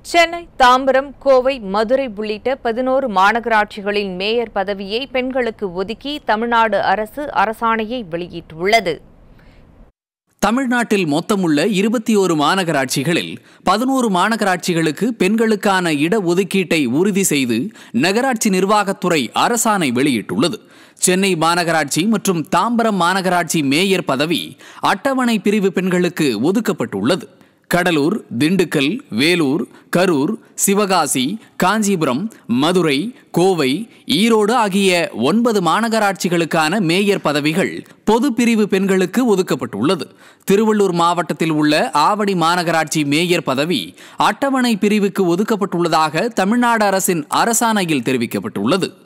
சென்னை, தாம்பரம், கோவை, மதுரை உள்ளிட்ட 11 மாநகராட்சிகளின் மேயர் பதவியை பெண்களுக்கு ஒதுக்கி தமிழ்நாடு அரசு அரசாணையை வெளியிட்டுள்ளது. தமிழ்நாட்டில் மொத்தமுள்ள 21 மாநகராட்சிகளில் 11 மாநகராட்சிகளுக்கு பெண்களுக்கான இடஒதுக்கீட்டை உறுதி செய்து நகராட்சி நிர்வாகத்துறை அரசாணை வெளியிட்டுள்ளது. சென்னை மாநகராட்சி மற்றும் தாம்பரம் மாநகராட்சி மேயர் பதவி அட்டவணை பிரிவு பெண்களுக்கு ஒதுக்கப்பட்டுள்ளது. கடலூர், திண்டுக்கல், வேலூர், கரூர், சிவகாசி, காஞ்சிபுரம், மதுரை, கோவை, ஈரோடு ஆகிய 9 மாநகராட்சிகளுக்கான மேயர் பதவிகள் பொது பிரிவு பெண்களுக்கு ஒதுக்கப்பட்டுள்ளது. திருவள்ளூர் மாவட்டத்தில் உள்ள ஆவடி மாநகராட்சி மேயர் பதவி அட்டவணை பிரிவுக்கு ஒதுக்கப்பட்டுள்ளதாக தமிழ்நாடு அரசின் அரசாணையில் தெரிவிக்கப்பட்டுள்ளது.